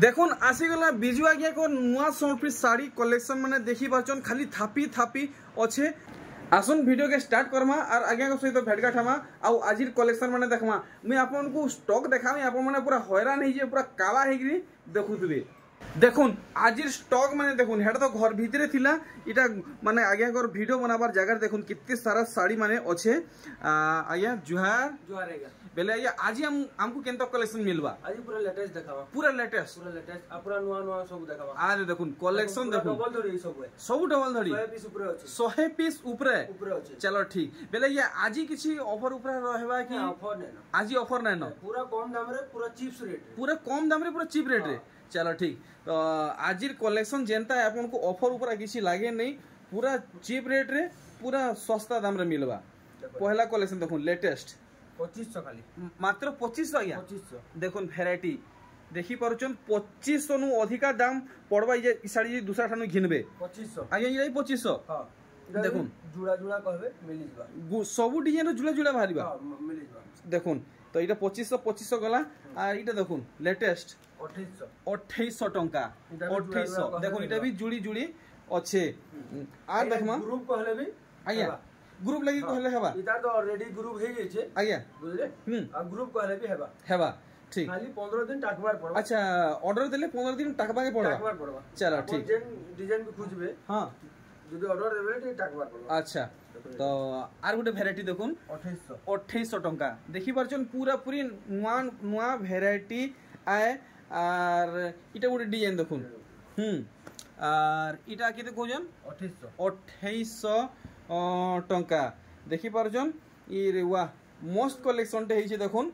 देखुन आसीगला बिजु आज्ञा को नुआ सोनप्री साड़ी कलेक्शन माने देखी पाचन खाली थापी थापी अच्छे। आसन वीडियो के स्टार्ट करमा और आज्ञा को सहित भेटघाट हमा आउ आजिर कलेक्शन माने देखमा मैं आपन को स्टॉक देखामी आपन माने पूरा हैरान हे जे पूरा काला हेगिरी देखुतबे। देखुन आजिर स्टॉक माने देखुन हेड तो घर भितरे थिला इटा माने आज्ञा को वीडियो बनाबार जगह देखुन कितने सारा साड़ी माने अच्छे। आज्ञा जुहार जुहार हेगा बेले आज्ञा आज हमको केनता कलेक्शन मिलबा आज पूरा लेटेस्ट देखावा पूरा लेटेस्ट आ पूरा नुआ नुआ सब देखावा। आज देखुन कलेक्शन देखुन डबल धड़ी सब डबल धड़ी 100 पीस ऊपर अछि 100 पीस ऊपर अछि। चलो ठीक बेले ये आज किछि ऑफर ऊपर रहबा कि ऑफर नै न आज ऑफर नै न पूरा कम दाम रे पूरा चीप रेट पूरा कम दाम रे पूरा चीप रेट रे। चलो ठीक तो आजिर कलेक्शन जेनता आपन को ऑफर ऊपर किछि लागे नहीं पूरा चीप रेट रे पूरा सस्ता दाम रे मिलबा। पहला कलेक्शन देखुन लेटेस्ट 2500 खाली मात्र 2500 आज्ञा 2500 देखुन भेराइटी देखी पारुचन 2500 नु अधिका दाम पड़बा ये साड़ी दूसरा ठानु घिनबे 2500 आज्ञा ये 2500 हां देखुन जुड़ा जुड़ा कहबे मिली जबा सब डिजाइन जुड़ा जुड़ा बाहरिबा हां मिली जबा। देखुन तो इटा 2500 गला और इटा देखुन लेटेस्ट 2800 टंका 2800 देखुन इटा भी जुड़ी जुड़ी अच्छे। आ देखमा ग्रुप कहले भी आज्ञा ग्रुप लगी कहले हेबा इधर तो ऑलरेडी ग्रुप हे गेछे आज्ञा बुझले आ ग्रुप कहले भी हेबा ठीक खाली 15 दिन टाकबार पड़बा। अच्छा ऑर्डर देले 15 दिन टाकबा के पड़बा चलो ठीक डिजाइन भी खोजबे हां যদি অর্ডার দেবে টি টাকবার পড়বে। আচ্ছা তো আর গোটে ভ্যারাইটি দেখুন 2800 টঙ্কা দেখি পারছন পুরা পুরি নুয়া নুয়া ভ্যারাইটি আয় আর এটা গোটে ডিজাইন দেখুন আর এটা কেতে কোজন 2800 টঙ্কা দেখি পারছন ই ওয়া মোস্ট কালেকশন তে হেইছে দেখুন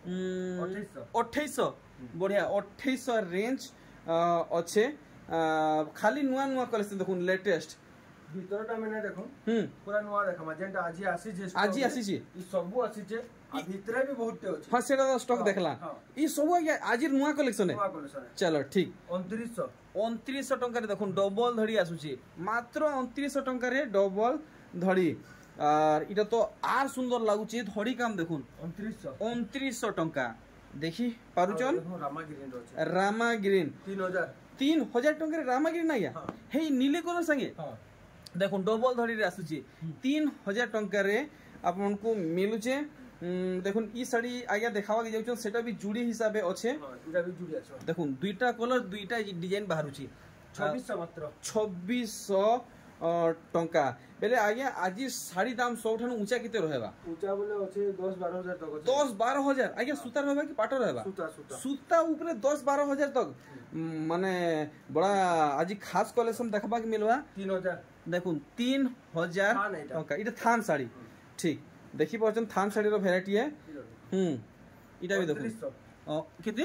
2800 बढ़िया 2800 रेंज अच्छे खाली नुआ नुआ कलेक्शन देखुन लेटेस्ट ভিতরটা মানে দেখুন পুরা নুয়া দেখামা যেটা আজি আসিছে ই সবু আসিছে আর ভিতরে भी बहुत আছে। हां सेटा स्टॉक देखला इ सब आज नुआ कलेक्शन है चलो ठीक 2900 टंका रे देखुन डबल धड़ी आसुची मात्र 2900 टंका रे डबल धड़ी और इटा तो आर सुंदर लागुची धड़ी काम देखुन 2900 टंका देखी पारुचन रामा ग्रीन 3000 टंका रे रामा ग्रीन आया हे नीले कलर संगे देखुन डबल धड़ी रे आसुची 3000 टंका रे आपन को मिलुचे। देखुन ई साड़ी आज्ञा देखावा के जाउछन सेटा भी जुड़ी हिसाबे अच्छे इटा भी जुड़ी আছে देखुन दुईटा कलर दुईटा डिजाइन बाहरुची 2600 मात्र 2600 टंका बेले आज्ञा आज साड़ी दाम सबठानु ऊंचा किते रहबा ऊंचा बोले अछि 10-12 हजार तक अछि 10-12 हजार आज्ञा सूता रहबा कि पाटो रहबा सूता ऊपर 10-12 हजार तक माने बड़ा आज खास कलेक्शन देखबा के मिलबा 3000 देखुन 3000 टंका इटा थान साड़ी ठीक देखि परछन थान साड़ी रो वैरायटी है इटा भी देखुन किते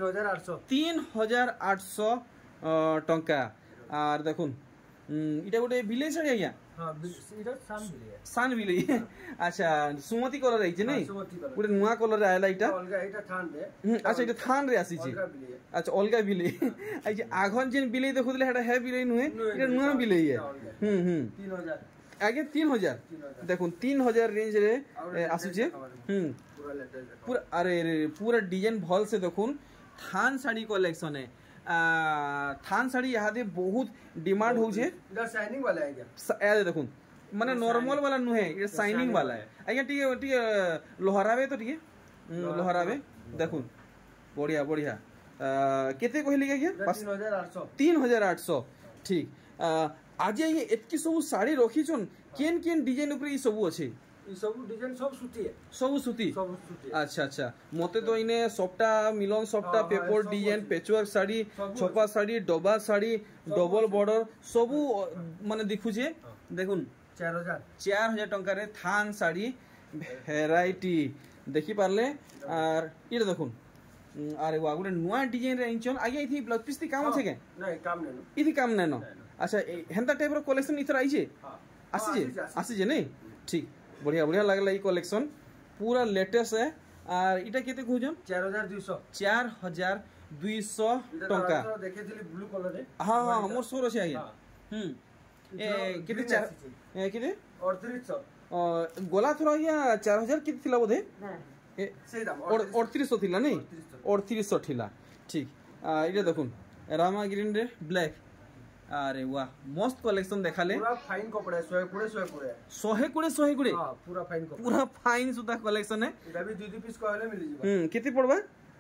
3800 टंका और देखुन इटा गोटे विलेज साड़ी आज्ञा हां इटा सान विलेज अच्छा सुमति कलर आइছে नै गोटे नुआ कलर आइला इटा अलगा इटा थान रे अच्छा इटा थान रे आसी छी अच्छा अलगा विलेज आइ आघन जेन विलेज देखुदले हेटा है विलेज नुहे इटा नुआ विलेज है 3000 आगे 3000 देखुन 3000 रेंज रे आसुचे पूरा अरे पूरा डिजाइन भल से देखुन थान साड़ी कलेक्शन है थान साड़ी यहाँ दे बहुत डिमांड हो छे इधर शाइनिंग वाला है क्या ए देखुन माने नॉर्मल वाला नुहे ये शाइनिंग वाला है आज्ञा टी लोहरावे तो टी लोहरावे देखुन बढ़िया बढ़िया केते कहली आज्ञा 3800 ठीक आज ये एतकी सब साड़ी रखी छन केन डिजाइन ऊपर ई सब अछि ई सब डिजाइन सब सूती अच्छा अच्छा मते तो इने सबटा मिलन सबटा पेपर डिजाइन पेचवर्क साड़ी छपा साड़ी डबा साड़ी डबल बॉर्डर सब माने दिखु जे देखुन 4000 टंका रे थान साड़ी वैरायटी देखि पारले और इरे देखुन अरे वा गुटे नुआ डिजाइन रे इंचन आगे इथि ब्लाउज पीस काम छै के नहीं काम नै इथि काम नै न अच्छा हेंता टाइप रो कलेक्शन इथर आई छे आसी जे नहीं ठीक बढ़िया बढ़िया लागला ई कलेक्शन पूरा लेटेस्ट है और इटा केते कहजन 4200 टंका देखेथिली ब्लू कलर रे हां हां मोर सोर छै आया ए केते 4 केते 3800 गोला थोड़ा या 4000 कित थिला बोधे से दाम 3800 थिला नहीं 3800 थिला ठीक इटा देखुन रामा ग्रीन रे ब्लैक अरे वाह मस्त कलेक्शन देखाले पूरा फाइन कपड़ा 100 हां पूरा फाइन कपड़ा पूरा फाइन सुता कलेक्शन है एटा भी 2 पीस कहले मिल जिबा केते पड़बा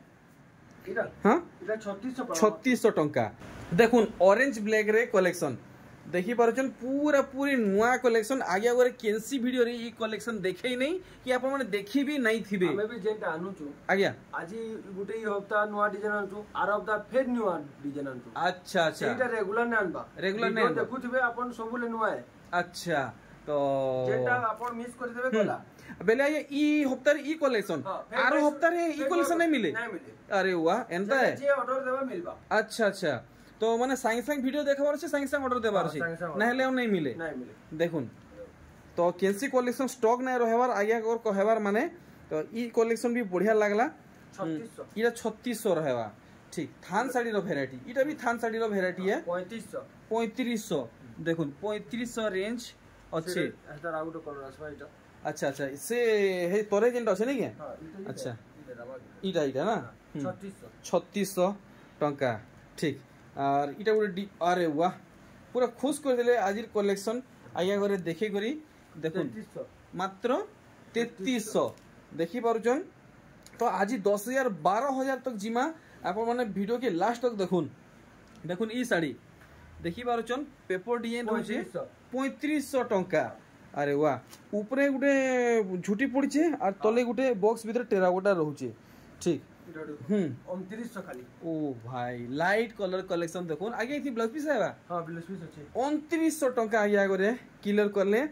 इटा हां इटा 3600 टंका देखुन ऑरेंज ब्लैक रे कलेक्शन देखि पारछन पूरा पूरी नुआ कलेक्शन आगे अगर केनसी वीडियो रे ई कलेक्शन देखे ही नहीं कि आपण माने देखि भी नहीं थिबे हमें भी जेंटा आनुचु आज्ञा आज गुटे ही हफ्ता नुआ डिजाइन आनुचु आर हफ्ता फेर नुआ डिजाइन आनुचु अच्छा अच्छा एटा रेगुलर ने आनबा रेगुलर ने देखुथिबे आपण सबले नुआ है अच्छा तो जेंटा आपण मिस कर देबे गला बेले ये ई हफ्ता रे ई कलेक्शन आरो हफ्ता रे ई कलेक्शन नहीं मिले अरे वाह एंता है जे ऑर्डर देबा मिलबा अच्छा अच्छा तो माने साइंस वीडियो देखबार छै साइंस ऑर्डर देबार छै नहले नहीं मिले देखुन तो केनसी कलेक्शन स्टॉक नै रहबार आगे और कहबार माने तो ई कलेक्शन भी बढ़िया लागला 3600 इरा 3600 रहबा ठीक थान साड़ी रो वैरायटी इटा भी थान साड़ी रो वैरायटी है 3500 देखुन 3500 रेंज अच्छे एटा आउट कलर आसबा इटा अच्छा अच्छा से हे तोरे जेंटा छै नै के अच्छा इटा इटा ना 3600 टंका ठीक और इटा गोटे अरे वाह पूरा खुश कर देले आजिर कलेक्शन आया घरे देखे करी देखुन मात्र 3300 देखि पारुचन तो आज 10000 12000 तक जिमा आपण माने वीडियो के लास्ट तक देखुन देखुन ई साड़ी देखि पारुचन पेपर डिजाइन रहचे 3500 टंका अरे वाह ऊपरे गुटे झुटी पड़ीचे और तले गुटे बॉक्स भीतर टेराकोटा रहउचे ठीक 2900 खाली ओ भाई लाइट कलर कलेक्शन देखुन आगे थी ब्लाउज पीस आबा हां ब्लाउज पीस अछि 2900 टंका आया करे क्लियर करले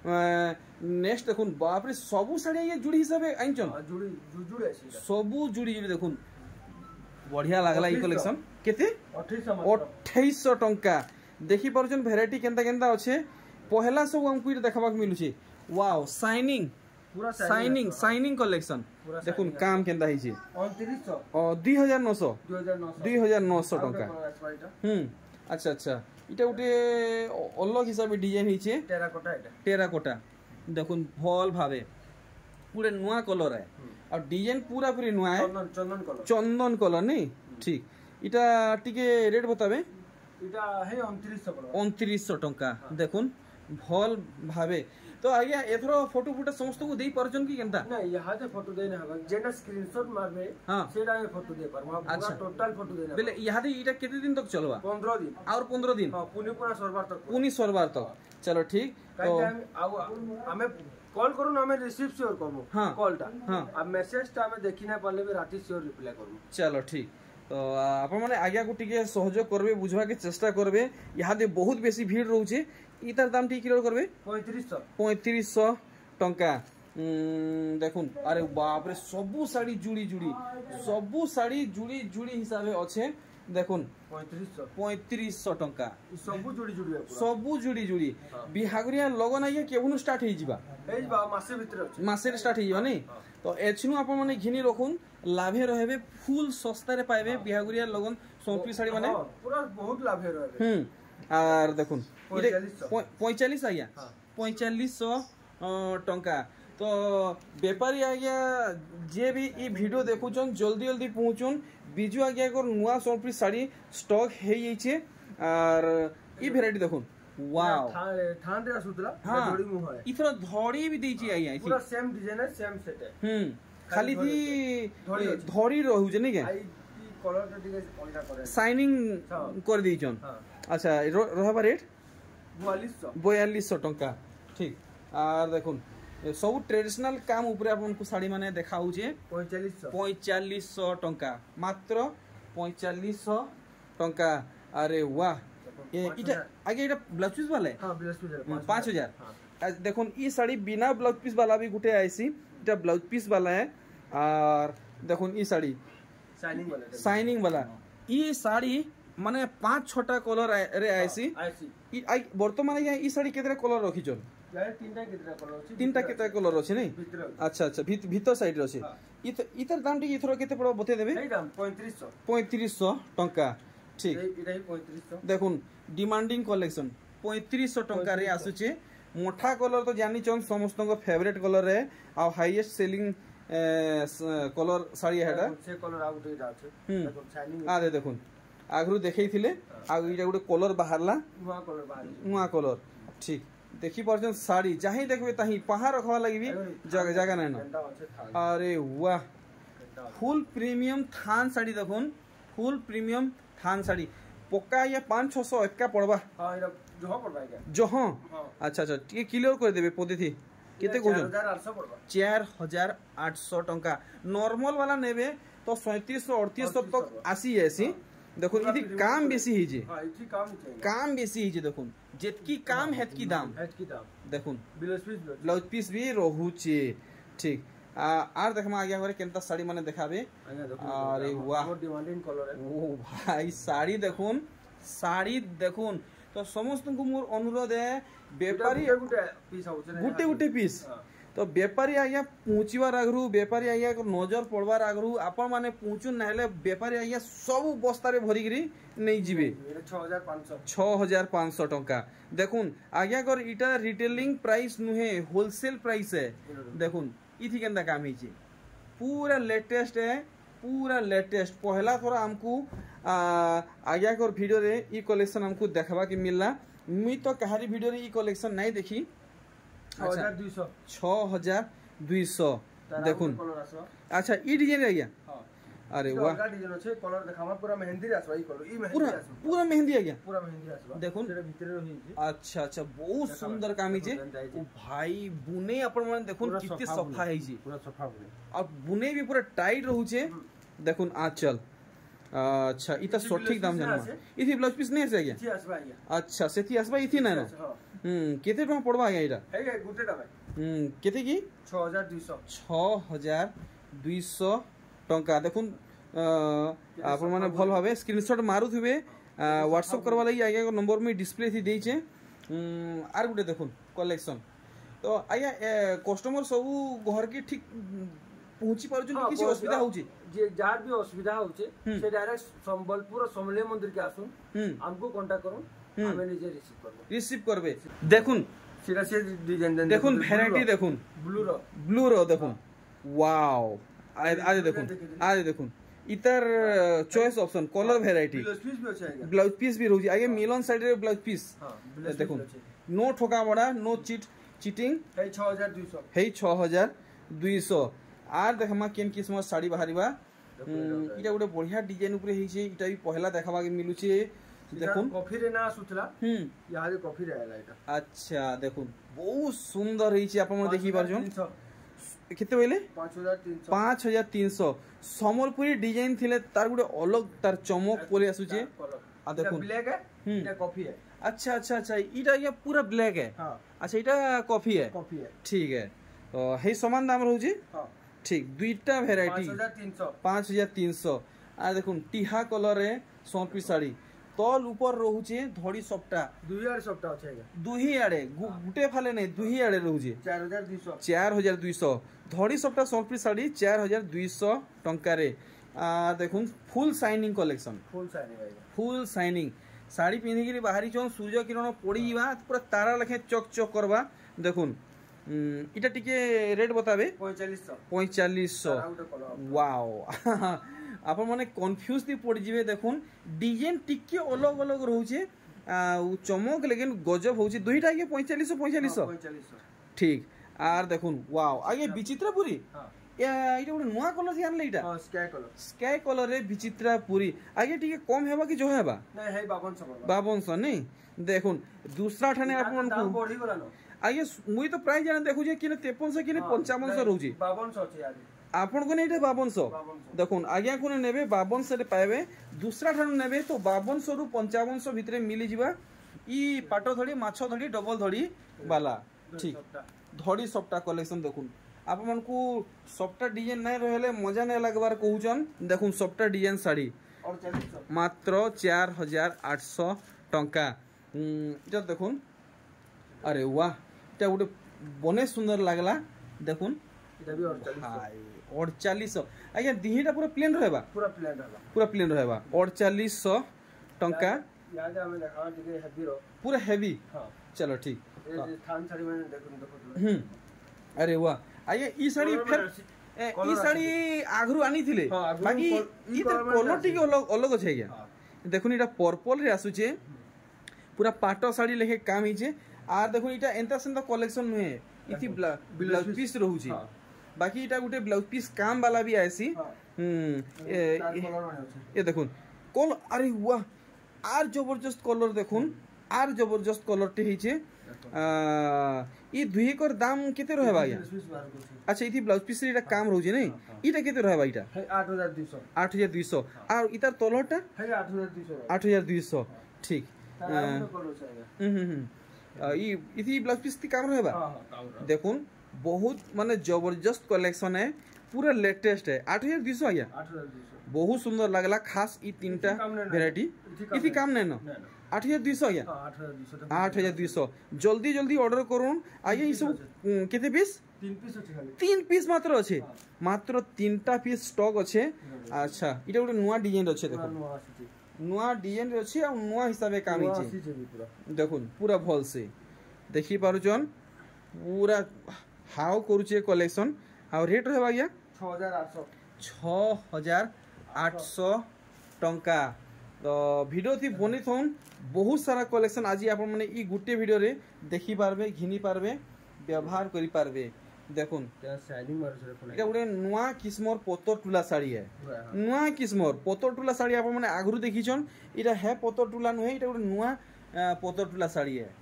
नेक्स्ट देखुन बाप रे सबु साड़ी ये जुड़ी हिसाबे आइचन जुड़ी अछि सबु जुड़ी देखुन बढ़िया लागला ई कलेक्शन केते 2800 टंका देखि परछन वैरायटी केनता केनता अछि पहला सब हमकु देखबाक मिलुछि वाओ शाइनिंग पूरा शाइनिंग कलेक्शन देखुन काम केनता हिछि 2900 और 2900 टंका अच्छा अच्छा इटा उटे अलग हिसाब डिजाइन हिचे टेराकोटा देखुन भल भावे पूरे नुआ कलर है और डिजाइन पूरा पूरी नुआ है चंदन कलर नहीं ठीक इटा टिके रेट बताबे इटा है 2900 टंका देखुन भल भावे तो आज्ञा एथरो फोटो फुटा समस्त को देई परछन की केनता नहीं यहां से फोटो देने हबा जेना स्क्रीनशॉट मारबे सेडा में फोटो दे पर पूरा टोटल फोटो देना बेले यहां दे इटा केते दिन तक चलबा 15 दिन और 15 दिन हां पुनी सरबार तक चलो ठीक तो हमें कॉल करू ना हमें रिसीव श्योर करबो कॉल टा अब मैसेज टा हमें देखि ना पाले भी राती श्योर रिप्लाई करबो चलो ठीक तो आप माने आज्ञा को टिके सहयोग करबे बुझवा के चेष्टा करबे यहां दे बहुत बेसी भीड़ रहउचे इतार दाम ठीक क्लियर करबे 3500 टंका देखुन अरे बाप रे सबु साड़ी जुड़ी हिसाबे अच्छे देखुन 3500 टंका सबु जुड़ी बिहागरिया लगन आइए केबुनु स्टार्ट हे जिबा मासे स्टार्ट हे जिबा नै तो एछनु आपण माने घिनी रखुन लाभे रहबे फुल सस्ता रे पाइबे बिहागरिया लगन सोपी साड़ी माने पूरा बहुत लाभे रहबे और देखुन 45 आज्ञा 4500 टंका तो बेपारी आज्ञा जे भी ई वीडियो देखुचन जल्दी पहुंचुन बिजु आज्ञा को नुआ सोनप्री साड़ी स्टॉक हे जाइछे और ई वैरायटी देखुन वाओ थान रे सुतला धड़ी मुह है इथरो धड़ी भी देछि आज्ञा पूरा सेम डिजाइन है सेम सेट है खाली थी धड़ी रहउ जे नै के कलर टा दिगे अलगा करे शाइनिंग कर दिछन अच्छा रहबा रेट 4200 टंका ठीक और देखुन सब ट्रेडिशनल काम ऊपर आपन को साड़ी माने देखाउ जे 4500 टंका मात्र 4500 टंका अरे वाह ये इटा आगे इटा ब्लाउज पीस वाला है हां ब्लाउज पीस 5000 देखुन ई साड़ी बिना ब्लाउज पीस वाला भी गुटे आईसी इटा ब्लाउज पीस वाला है और देखुन ई साड़ी शाइनिंग वाला ई साड़ी माने 5-6टा कलर रे आईसी ई वर्तमान ई साड़ी केतरा कलर रखी चल तीनटा केतरा कलर अछि नै अच्छा अच्छा भीतर साइड रे अछि इतर दाम टी इथरो केते पड़ो बते देबे एई दाम 3500 टंका ठीक एटा 3500 देखुन डिमांडिंग कलेक्शन 3500 टंका रे आसुचे मोठा कलर तो जानि चन समस्त को फेवरेट कलर रे आ हाईएस्ट सेलिंग कलर साड़ी हेटा से कलर आउट हे जाचे देखो शाइनिंग आ दे देखुन आगरु देखैथिले आ इटा गुटे कलर बाहरला नुआ कलर ठीक देखि परछन साड़ी जहीं देखबे तहीं पहाड़ रखवा लगी भी जगह जगह नै न अरे वाह फुल प्रीमियम थान साड़ी देखुन फुल प्रीमियम थान साड़ी पक्का या 500-600 एक्का पड़बा हां इरा जो पड़बा क्या जो हां अच्छा अच्छा टिके क्लियर कर देबे पदे थी केते को 4800 पड़बा 4800 टंका नॉर्मल वाला नेबे तो 3700-3800 तक आसी ऐसी देखो इथि काम बेसी ही जे हां इथि काम बेसी ही जे देखुन जेतकी काम हेतकी दाम देखुन ब्लाउज पीस भी रहूचे ठीक आर देखमा आगे घरे केनता साड़ी माने देखाबे अरे वाह डिमांडिंग कलर है ओ भाई साड़ी देखुन तो समस्त को मोर अनुरोध है व्यापारी गुटे गुटे पीस तो व्यापारी आज्ञा पहुँचवार आगरू व्यापारी आज्ञा नजर पड़वार आगरू आपण माने पहुँचु ना व्यापारी आज्ञा सब बस्तारे भरिकी नहीं जीवे 6500 टंका देखुन आज्ञा कर इटा रिटेलिंग प्राइस नुहे होलसेल प्राइस है देखुन इथि केंदा काम ही पूरा लेटेस्ट है पूरा लेटेस्ट पहला थोड़ा हमको आज्ञा कर वीडियो रे ई कलेक्शन हमको देखबा के मिलला मी तो कहारी वीडियो रे ई कलेक्शन नहीं देखी 6200 देखुन अच्छा ई डिजाइन रह गया अरे वाह डिजाइन छै कलर देखामा पूरा मेहंदी रे आसबा ई कलर ई मेहंदी पूरा मेहंदी आ गया पूरा मेहंदी आसबा देखुन तेरे भीतर रही छै अच्छा अच्छा बहुत सुंदर काम छै ओ भाई बुने अपन मन देखुन कितने सफा है जी पूरा सफा बुने और बुने भी पूरा टाइट रहू छै देखुन आंचल अच्छा इता सठिक दाम जानमा इथि ब्लाउज पीस नहीं आसे गया इथि आसबा गया अच्छा सेथि आसबा इथि ना केते टका पड़बा गया इटा हे गुटे टा भाई केते की 6200 टंका देखुन आपण माने भल भाबे स्क्रीनशॉट मारुथिबे व्हाट्सएप करवा लागि आगे को नंबर में डिस्प्ले थी देई छे आर गुटे देखुन कलेक्शन तो आया कस्टमर सब घर के ठीक पहुंची पारुछन किसी असुविधा होची जे जार भी असुविधा होचे से डायरेक्ट संबलपुर समले मंदिर के आसुन हमको कांटेक्ट करू हमें निजे रिसीव करबे देखुन सीधा से डिजाइन देखुन वैरायटी देखुन ब्लू रो देखुन वाओ आज देखुन इतर choice option colour variety blouse piece भी रहउजी आगे मिलन साइड रे ब्लाउज पीस देखुन नो ठोका बड़ा नो चीटिंग हे 6200 हे 6200 आर देखमा केन किस्म साड़ी बाहरीबा इटा गुटे बढ़िया डिजाइन ऊपर हे छै इटा भी पहला देखाबा के मिलु छै देखुन कॉफी रे ना सुतला यहाँ रे कॉफी रे आला इटा अच्छा देखुन बहुत सुंदर हे छै अपन देखि बारजोन केते बोले 5300 समलपुरी डिजाइन थिले तार गुटे अलग तार चमक पोले आसु छै आ देखुन ब्लैक है इटा कॉफी है अच्छा अच्छा अच्छा इटा ये पूरा ब्लैक है हां अच्छा इटा कॉफी है ठीक है तो हे समान दाम रहउ छै हां ठीक दुईटा वैरायटी 5300 आ देखुन टिहा कलर रे सोनपी साड़ी तल ऊपर रहू छे धड़ी सपटा दुही आड़े सपटा छै दुही आड़े गुटे फाले नहीं दुही आड़े रहू छे 4200 धड़ी सपटा सोनपी साड़ी 4200 टंका रे देखुन full shining collection full shining sari पिंधि के बाहरी चोन सूर्य किरण पड़ीबा पूरा तारा लखे चक चक करबा देखुन इटा टिके रेट बताबे 4500 वाओ आपण माने कंफ्यूज थी पड़ जिवे देखुन डिजाइन टिके अलग अलग रहू छे चमक लेकिन गजब होची दुईटा के 4500 ठीक आर देखुन वाओ आगे विचित्रपुरी या इटा ଗୋଟେ ନୂଆ कलर थी आनले इटा स्काई कलर रे विचित्रपुरी आगे टिके कम हेबा कि जो हेबा नहीं है 5200 नहीं देखुन दूसरा ठाने आपण को बढ़ी गला न आगे मुई तो प्राइस जाने देखु जे कि 5300 कि 5500 रहू छी 5200 छै यार आपण को नहीं 5200 देखुन आज्ञा को नेबे 5200 रे पाएबे दूसरा ठानु नेबे तो 5200 रु 5500 भितरे मिली जिबा ई पाटो धड़ी माछो धड़ी डबल धड़ी वाला ठीक धड़ी सप्ता कलेक्शन देखुन आप मन को सप्ता डिजाइन नहीं रहले मजा नहीं लगबार कहउचन देखुन सप्ता डिजाइन साड़ी मात्र 4800 टंका इटा देखुन अरे वाह इटा गुटे बने सुंदर लागला देखुन इटा भी 4800 आज्ञा दिहीटा पूरा प्लेन रहबा पूरा प्लेन रहबा 4800 टंका याद हमें देखा टिके हेवी रो पूरा हेवी हां चलो ठीक ए थान साड़ी में देखो अरे वाह आज्ञा ई साड़ी फिर ई साड़ी आगरू आनी थिले बाकी ई कलर टिके अलग अछि आज्ञा देखुन इटा पर्पल रे आसुचे पूरा पाटो साड़ी लेखे काम हिचे आ देखुन इटा एंता सेंता कलेक्शन नुहे इति ब्लाउज पीस रहउची बाकी इटा गुटे ब्लाउज पीस काम वाला भी आसी ये देखुन कल अरे वाह आर जबरदस्त कलर देखुन आर जबरदस्त कलर टे हिचे ई दुही कर दाम केते रहबा आज्ञा अच्छा इथि ब्लाउज पीस रे काम रहउची नै इटा केते रहबा इटा 8200 और इतार तलरटा 8200 ठीक इथि ब्लाउज पीस काम रहबा देखुन बहुत माने जबरदस्त कलेक्शन है पूरा लेटेस्ट है 8200 आज्ञा बहुत सुंदर लगला खास ई तीनटा वैरायटी इथि काम नै न 8200 आज्ञा 8200 जल्दी जल्दी ऑर्डर करूँ आज्ञा ये सब केते पीस 3 पीस मात्र अच्छे मात्र 3टा पीस स्टॉक अच्छे अच्छा इटा गोटे नुआ डिजाइन अच्छे देखो नुआ डिजाइन अच्छे आ नुआ हिसाब काम हिचे देखुन पूरा भल से देखि पारुचन पूरा हाउ करूचे कलेक्शन आ रेट रहबा आज्ञा 6800 टंका तो वीडियो थी बनी थोन बहुत सारा कलेक्शन आज आप माने ई गुटे वीडियो रे देखि पारबे घिनी पारबे व्यवहार करि पारबे देखुन एटा गुटे नुआ किस्मर पतर टुला साड़ी है नुआ किस्मर पतर टुला साड़ी आप माने आगरु देखिछन इटा है पतर टुला नुहे इटा गुटे नुआ पतर टुला साड़ी है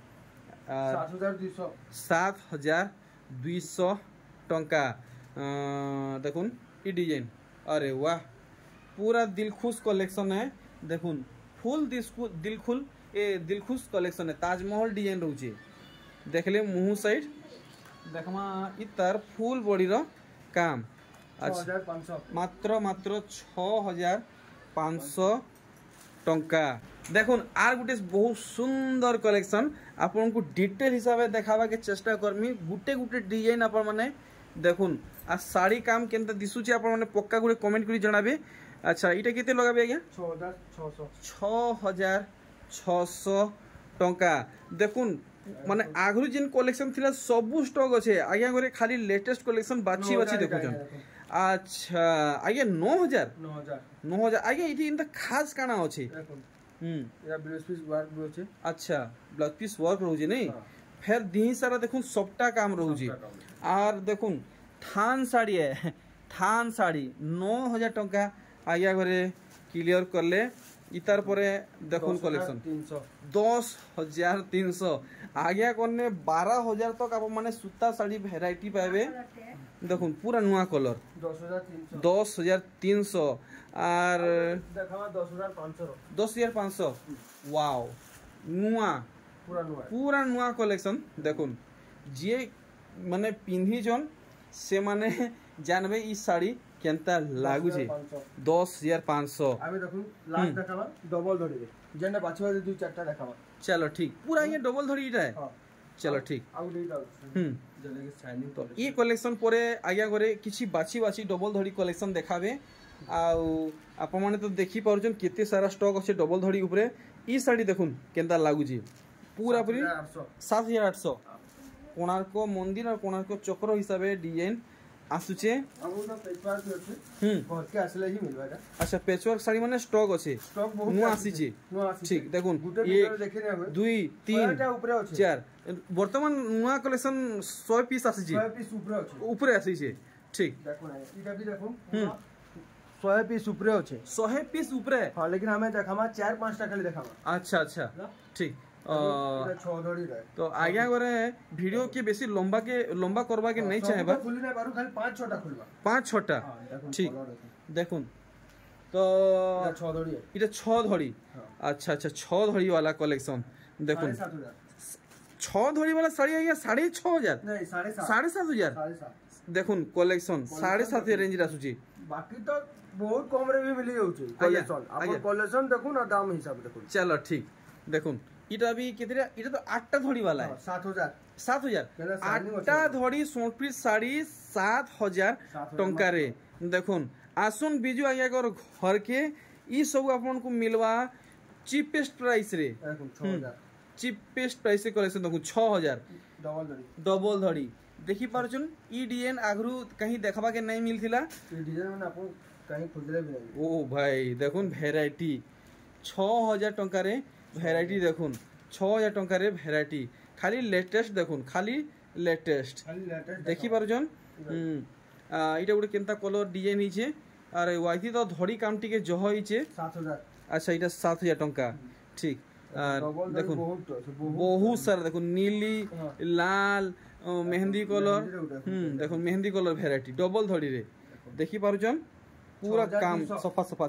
7200 टंका देखुन ई डिजाइन अरे वाह पूरा दिलखुश कलेक्शन है देखुन फुल दिलखुश कलेक्शन है ताजमहल डिजाइन रोचे देखले मुंह साइड देखमा इतर फुल बॉडी रो काम अच्छा मात्र 6500 टंका देखुन आर गुटे बहुत सुंदर कलेक्शन आपन को डिटेल हिसाब से देखावा के चेष्टा करमी गुटे गुटे डिजाइन आपन माने देखुन आ साड़ी काम केनता दिसुची आपन माने पक्का गुटे कमेंट करी जणाबे अच्छा इटा केते लगाबे आज्ञा 6600 टंका देखुन माने आगरु जिन कलेक्शन थिला सब स्टॉक अछि आज्ञा घरे खाली लेटेस्ट कलेक्शन बाछी देखुछन अच्छा आज्ञा 9000 आज्ञा इठी इनता खास काना अछि या ब्लाउज पीस वर्क रोचे अच्छा ब्लाउज पीस वर्क रोजे नै फिर दिही सारा देखुन सबटा काम रोजे और देखुन थान साड़ी है थान साड़ी 9000 टंका आज्ञा घरे क्लियर करले इतार परे देखुन कलेक्शन 10300 आज्ञा करने 12000 तक आप माने सूता साड़ी वैरायटी पाबे देखुन पूरा नुआ कलर 10300 और देखावा 10500 वाओ नुआ पूरा नुआ कलेक्शन देखुन जे माने पिंधी जन से माने जानबे ई साड़ी केनता लागु छे 10500 आबे देखुन लास्ट देखावा डबल धड़ी रे जेने बाछवा दे दु चारटा देखावा चलो ठीक पूरा ये डबल धड़ी इटा है चलो ठीक आउ देता जने के शाइनिंग तो ई कलेक्शन परे आज्ञा करे किछि बाछी डबल धड़ी कलेक्शन देखाबे आउ आप माने तो देखि पारुछन केते सारा स्टॉक अछि डबल धड़ी ऊपरे ई साड़ी देखुन केनता लागु छी पूरा पूरी 7800 कोणार्क मंदिर और कोणार्क चक्र हिसाब से डिजाइन आसुचे के आसले ही मिलबा अच्छा पैचवर्क साड़ी माने स्टॉक अछि स्टॉक बहुत नुआ आसीची ठीक देखुन एक 2 3 4 वर्तमान नुआ कलेक्शन 100 पीस आसीची 100 पीस ऊपर आसीची ठीक देखुन इटा भी देखुन 100 पीस ऊपर अछि 100 पीस ऊपर हां लेकिन हमें देखामा 4-5 टा खाली देखामा अच्छा ठीक तो आज्ञा करे वीडियो के बेसी लंबा करबा के नहीं चाहेबा खुली नहीं पारू खाली 5-6 टा खुलबा 5-6 टा ठीक देखुन तो 6 धड़ी इटा 6 धड़ी अच्छा 6 धड़ी वाला कलेक्शन देखुन 6 धड़ी वाला साड़ी आज्ञा 6500 नहीं 7500 देखुन कलेक्शन 7500 रेंज रासुची बाकी तो बहुत कम रे भी मिली जाउची कलेक्शन अपन कलेक्शन देखुन आ दाम हिसाब देखुन चलो ठीक देखुन इटा भी कितने इटा तो 8टा धड़ी वाला है 7000 8टा धड़ी 60 पीस साड़ी 7000 टंका रे देखुन आसुन बिजू आज्ञा कर घर के ई सब आपन को मिलवा चीपेस्ट प्राइस रे चीपेस्ट प्राइस से कलेक्शन देखुन 6000 डबल धड़ी देखि पारछन ई डिजाइन आगरू कहीं देखबा के नहीं मिलथिला ई डिजाइन माने आपन कहीं खोजले भी नहीं। ओ भाई देखुन वैरायटी 6000 टंका रे वैरायटी देखुन 6000 टंका रे वैरायटी खाली लेटेस्ट देखुन खाली लेटेस्ट देखि पारछन इटा गुटे केनता कलर डिजाइन हिचे अरे वाइथी तो धड़ी काम टिके जह हिचे 7000। अच्छा इटा 7000 टंका ठीक देखुन बहुत सारा देखुन नीली लाल मेहंदी कलर देखुन मेहंदी कलर वैरायटी डबल धड़ी रे देखि पारुछन पूरा काम सफा सफा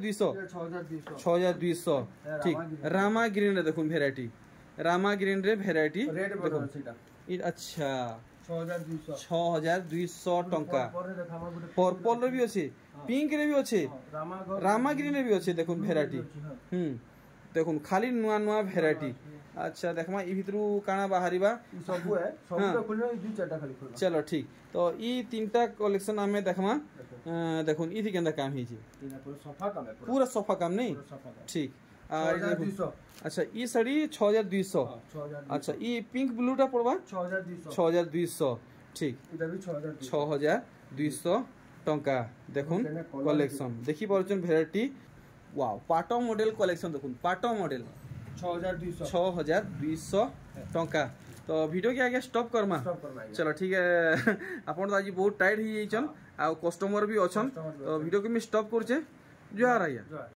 6200 ठीक रामा ग्रीन रे देखुन वैरायटी रामा ग्रीन रे वैरायटी अच्छा 6200 टंका पर्पल रे भी अछि पिंक रे भी अछि रामा ग्रीन रे भी अछि देखुन वैरायटी देखुन खाली नुआ नुआ वैरायटी अच्छा देखमा ई भितरु काना बाहरीबा सब है सब तो खुलने दू चारटा खाली खुलना चलो ठीक तो ई तीनटा कलेक्शन हमें देखमा देखुन ई थी केंदा काम हिची पूरा सफा काम नहीं ठीक अच्छा ई साड़ी 6200 अच्छा ई पिंक ब्लूटा पड़बा 6200 ठीक इधर भी 6200 टंका देखुन कलेक्शन देखि परछन वैरायटी वाओ पाटो मॉडल कलेक्शन देखुन पाटो मॉडल 6200 टंका तो वीडियो के आगे स्टॉप करमा चलो ठीक है अपन तो आज बहुत टाइट ही जाइछन आ कस्टमर भी अछन तो वीडियो के मी स्टॉप करछे जुहार आया।